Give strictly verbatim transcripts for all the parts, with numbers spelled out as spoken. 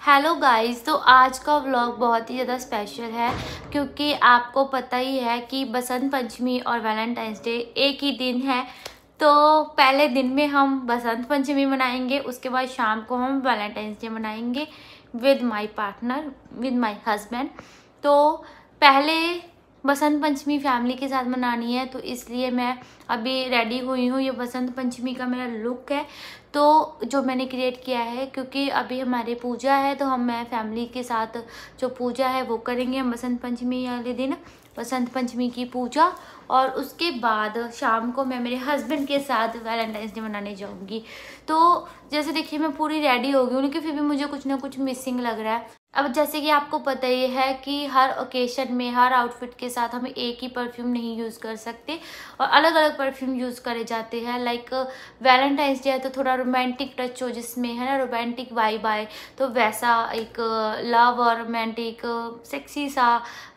Hello guys, तो आज का व्लॉग बहुत ही ज़्यादा स्पेशल है क्योंकि आपको पता ही है कि बसंत पंचमी और वैलेंटाइंस डे एक ही दिन है। तो पहले दिन में हम बसंत पंचमी मनाएंगे, उसके बाद शाम को हम वैलेंटाइंस डे मनाएंगे with my partner, with my husband. तो पहले बसंत पंचमी फैमिली के साथ मनानी है, तो इसलिए मैं अभी रेडी हुई हूँ। ये बसंत पंचमी का मेरा लुक है तो जो मैंने क्रिएट किया है, क्योंकि अभी हमारे पूजा है तो हम मैं फैमिली के साथ जो पूजा है वो करेंगे हम बसंत पंचमी वाले दिन, बसंत पंचमी की पूजा। और उसके बाद शाम को मैं मेरे हस्बैंड के साथ वैलेंटाइंस डे मनाने जाऊंगी। तो जैसे देखिए मैं पूरी रेडी हो गई हूँ, लेकिन फिर भी मुझे कुछ ना कुछ मिसिंग लग रहा है। अब जैसे कि आपको पता ही है कि हर ओकेशन में हर आउटफिट के साथ हम एक ही परफ्यूम नहीं यूज़ कर सकते और अलग अलग परफ्यूम यूज़ करे जाते हैं। लाइक वैलेंटाइंस डे है तो थोड़ा रोमांटिक टच हो, जिसमें है ना रोमांटिक वाइब आए, तो वैसा एक लव और रोमांटिक सेक्सी सा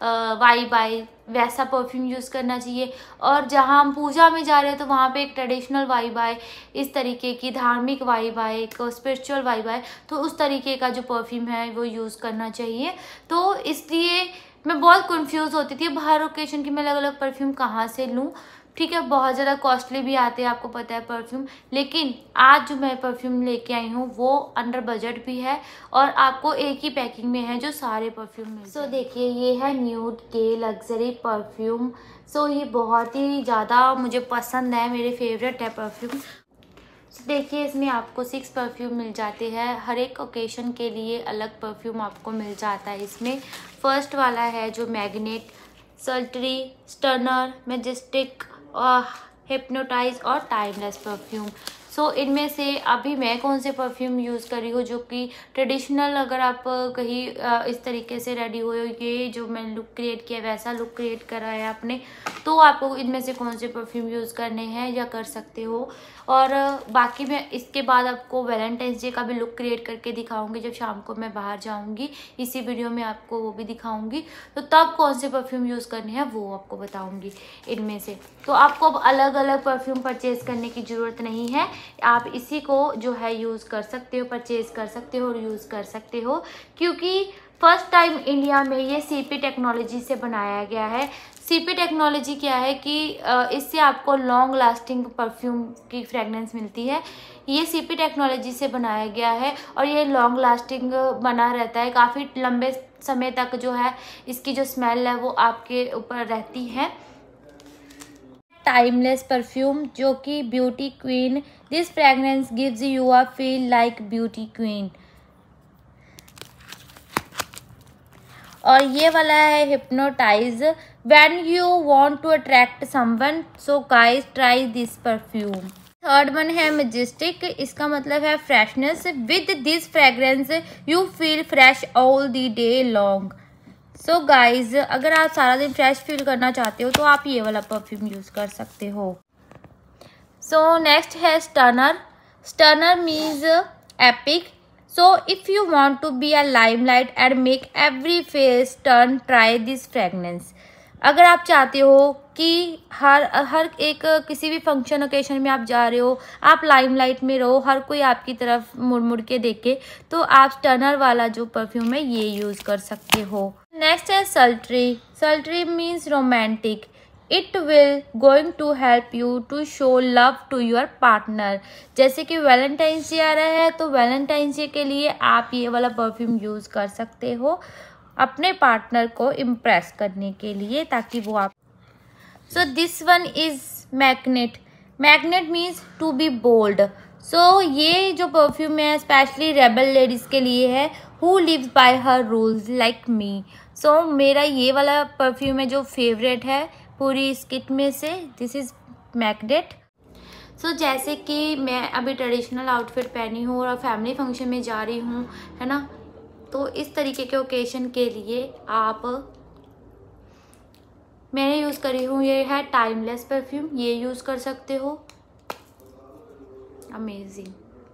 वाइब आए वैसा परफ्यूम यूज़ करना चाहिए। और जहाँ हम पूजा में जा रहे हैं तो वहाँ पे एक ट्रेडिशनल वाइब आए, इस तरीके की धार्मिक वाइब आए, एक स्पिरिचुअल वाइब आए, तो उस तरीके का जो परफ्यूम है वो यूज़ करना चाहिए। तो इसलिए मैं बहुत कंफ्यूज होती थी हर ओकेशन की मैं अलग अलग परफ्यूम कहाँ से लूँ। ठीक है, बहुत ज़्यादा कॉस्टली भी आते हैं, आपको पता है परफ्यूम, लेकिन आज जो मैं परफ्यूम लेके आई हूँ वो अंडर बजट भी है और आपको एक ही पैकिंग में है जो सारे परफ्यूम मिलते हैं। सो देखिए ये है न्यूड के लग्जरी परफ्यूम। सो ये बहुत ही ज़्यादा मुझे पसंद है, मेरे फेवरेट है परफ्यूम। So, देखिए इसमें आपको सिक्स परफ्यूम मिल जाते हैं, हर एक ओकेशन के लिए अलग परफ्यूम आपको मिल जाता है इसमें। फर्स्ट वाला है जो मैग्नेट, सल्टरी, स्टर्नर, मैजेस्टिक और हिप्नोटाइज और टाइमलेस परफ्यूम। सो so, इनमें से अभी मैं कौन से परफ्यूम यूज़ कर रही हूँ जो कि ट्रेडिशनल, अगर आप कहीं इस तरीके से रेडी हो, ये जो मैं लुक क्रिएट किया वैसा लुक क्रिएट करा है आपने, तो आपको इनमें से कौन से परफ्यूम यूज़ करने हैं या कर सकते हो। और बाकी मैं इसके बाद आपको वैलेंटाइंस डे का भी लुक क्रिएट करके दिखाऊंगी जब शाम को मैं बाहर जाऊंगी, इसी वीडियो में आपको वो भी दिखाऊंगी। तो तब कौन से परफ्यूम यूज़ करने हैं वो आपको बताऊंगी इनमें से। तो आपको अब अलग अलग परफ्यूम परचेज़ करने की ज़रूरत नहीं है, आप इसी को जो है यूज़ कर सकते हो, परचेज़ कर सकते हो और यूज़ कर सकते हो, क्योंकि फर्स्ट टाइम इंडिया में ये सीपी टेक्नोलॉजी से बनाया गया है। सीपी टेक्नोलॉजी क्या है कि इससे आपको लॉन्ग लास्टिंग परफ्यूम की फ्रेगनेंस मिलती है। ये सीपी टेक्नोलॉजी से बनाया गया है और ये लॉन्ग लास्टिंग बना रहता है, काफ़ी लंबे समय तक जो है इसकी जो स्मेल है वो आपके ऊपर रहती है। टाइमलेस परफ्यूम जो कि beauty queen, this fragrance gives you a feel like beauty queen. और ये वाला है hypnotize, when you want to attract someone, so guys try this perfume. Third one है मैजेस्टिक, इसका मतलब है freshness, with this fragrance you feel fresh all the day long. So guys अगर आप सारा दिन फ्रेश फील करना चाहते हो तो आप ये वाला परफ्यूम यूज़ कर सकते हो। सो नेक्स्ट है sterner. Sterner means epic, so if you want to be a limelight and make every face turn, try this fragrance। अगर आप चाहते हो कि हर हर एक किसी भी फंक्शन ओकेशन में आप जा रहे हो, आप लाइमलाइट में रहो, हर कोई आपकी तरफ मुड़ मुड़ के देखे, तो आप स्टर्नर वाला जो परफ्यूम है ये यूज़ कर सकते हो। नेक्स्ट है sultry. Sultry means romantic, it will going to help you to show love to your partner. जैसे कि वैलेंटाइंस डे आ रहा है तो वैलेंटाइंस डे के लिए आप ये वाला परफ्यूम यूज़ कर सकते हो अपने पार्टनर को इम्प्रेस करने के लिए, ताकि वो आप। So this one is magnet. Magnet means to be bold. So ये जो परफ्यूम है स्पेशली रेबल लेडीज़ के लिए है, who lives by her rules like me. So मेरा ये वाला परफ्यूम है जो फेवरेट है पूरी इस किट में से, दिस इज़ मैग्नेट। सो जैसे कि मैं अभी ट्रेडिशनल आउटफिट पहनी हूँ और फैमिली फंक्शन में जा रही हूँ, है ना, तो इस तरीके के ओकेशन के लिए आप, मैंने यूज़ करी हूँ ये है टाइमलेस परफ्यूम, ये यूज़ कर सकते हो। अमेजिंग।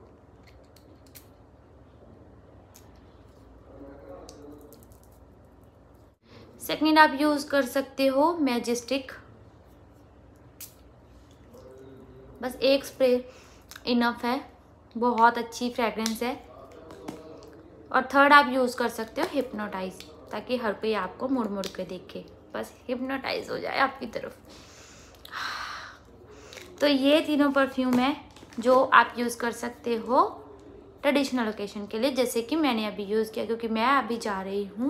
सेकंड आप यूज़ कर सकते हो मैजेस्टिक, बस एक स्प्रे इनफ है, बहुत अच्छी फ्रेगरेंस है। और थर्ड आप यूज़ कर सकते हो हिप्नोटाइज, ताकि हर कोई आपको मुड़ मुड़ के देखे, बस हिप्नोटाइज हो जाए आपकी तरफ। तो ये तीनों परफ्यूम है जो आप यूज़ कर सकते हो ट्रेडिशनल ओकेशन के लिए, जैसे कि मैंने अभी यूज़ किया, क्योंकि मैं अभी जा रही हूँ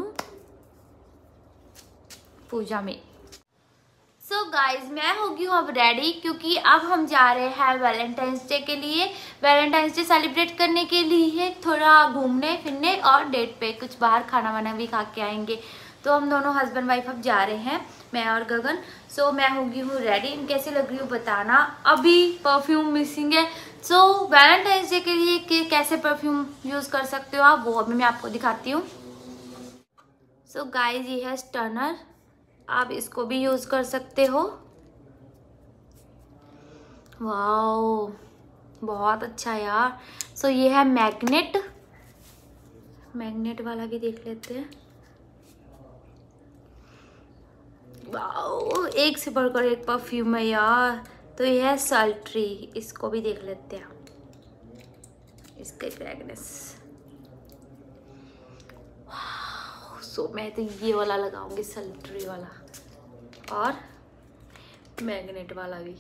पूजा में। सो so गाइज, मैं हो गई हूँ अब रेडी, क्योंकि अब हम जा रहे हैं वैलेंटाइंस डे के लिए। वैलेंटाइंस डे सेलिब्रेट करने के लिए थोड़ा घूमने फिरने और डेट पे कुछ बाहर खाना वाना भी खा के आएंगे। तो हम दोनों हस्बैंड वाइफ अब जा रहे हैं, मैं और गगन। सो so, मैं हो गई हूँ रेडी। कैसी लग रही हूँ बताना। अभी परफ्यूम मिसिंग है। सो वैलेंटाइंस डे के लिए कि कैसे परफ्यूम यूज़ कर सकते हो आप, वो अभी मैं आपको दिखाती हूँ। सो so गाइज, ये है स्टर्नर, आप इसको भी यूज़ कर सकते हो। वाओ, बहुत अच्छा यार। सो so, ये है मैग्नेट, मैग्नेट वाला भी देख लेते हैं। वाओ, एक से बढ़कर एक परफ्यूम है यार। तो ये है सल्ट्री, इसको भी देख लेते हैं, इसके फ्रेगनेंस। सो मैं तो ये वाला लगाऊंगी, सल्ट्री वाला और मैग्नेट वाला भी।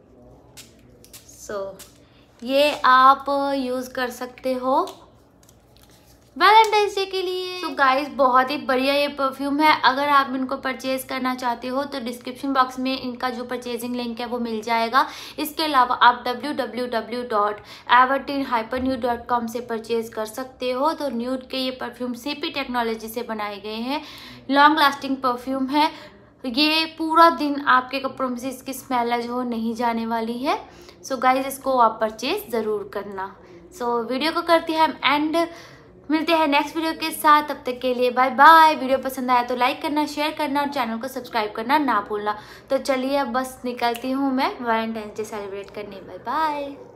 सो so, ये आप यूज़ कर सकते हो वैलेंटाइंस डे के लिए। सो so गाइस, बहुत ही बढ़िया ये परफ्यूम है। अगर आप इनको परचेज करना चाहते हो तो डिस्क्रिप्शन बॉक्स में इनका जो परचेजिंग लिंक है वो मिल जाएगा। इसके अलावा आप W W W dot Everteen hyper nude dot com से परचेज कर सकते हो। तो न्यूड के ये परफ्यूम सीपी टेक्नोलॉजी से बनाए गए हैं, लॉन्ग लास्टिंग परफ्यूम है। ये पूरा दिन आपके कपड़ों में से इसकी स्मेल है जो नहीं जाने वाली है। सो so गाइज, इसको आप परचेज ज़रूर करना। सो so, वीडियो को करते हैं हम एंड, मिलते हैं नेक्स्ट वीडियो के साथ। तब तक के लिए बाय बाय। वीडियो पसंद आया तो लाइक करना, शेयर करना और चैनल को सब्सक्राइब करना ना भूलना। तो चलिए अब बस निकलती हूँ मैं वैलेंटाइंस डे सेलिब्रेट करने। Bye bye.